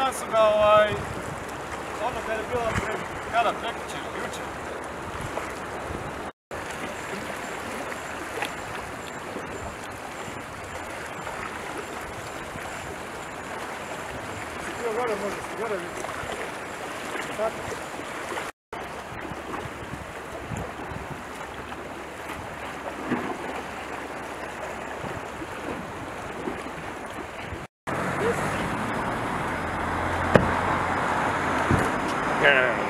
Onda su ga ono kad je bilo kada prekričer, jučer. Gore može se, gore vidjeti. Tako. Yeah.